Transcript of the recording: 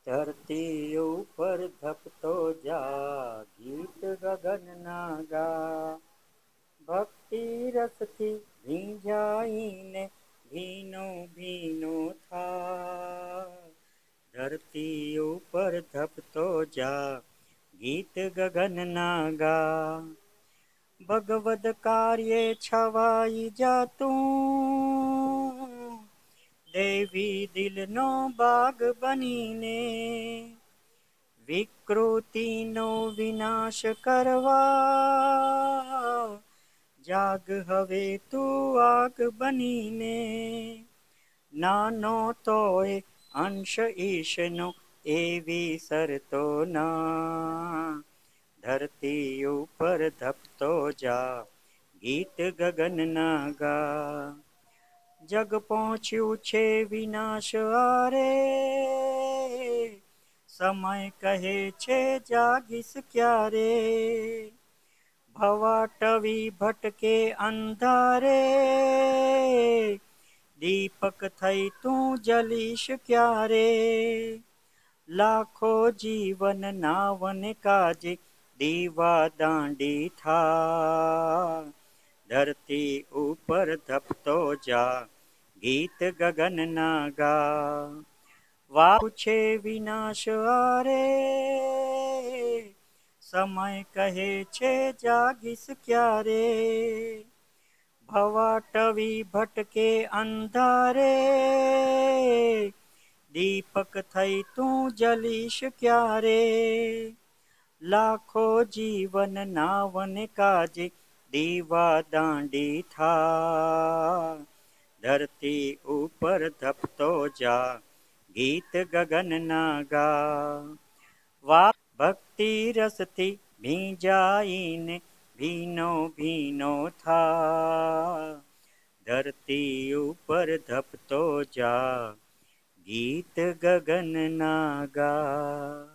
ધરતી ઉપર ધપતો જા, ગીત ગગન ના ગા. ભક્તિ રસથી ભીંજાઈને ભીનો ભીનો થા. ધરતી ઉપર ધપતો જા, ગીત ગગન ના ગા. ભગવદ કાર્યે છવાઈ જાતું, દેવી દિલનો બાગ બનીને. વિકૃતિનો વિનાશ કરવા, જાગ હવે તું આગ બનીને. નાનો તોય અંશ ઈશનો એવી સરતો ના. ધરતી ઉપર ધપતો જા, ગીત ગગન ના ગા. જગ પહોંચ્યું છે વિનાશ આરે, સમય કહે છે જાગીશ ક્યારે. ભવાટવી ભટકે અંધારે, દીપક થઈ તું જલીશ ક્યારે. લાખો જીવન નાવન કાજે દીવા દાંડી થા. ધરતી ઉપર ધપતો જા, ગીત ગગન ના ગા. વાવ છે વિનાશ આરે, સમય કહે છે જાગીશ ક્યારે. ભવાટવી ભટકે અંધારે, દીપક થઈ તું જલીશ ક્યારે. લાખો જીવન નાવન કાજે દીવા દાંડી થા. ધરતી ઉપર ધપતો જા, ગીત ગગન ના ગા. વા ભક્તિ રસથી ભીંજાઈને ભીનો ભીનો થા. ધરતી ઉપર ધપતો જા, ગીત ગગન ના ગા.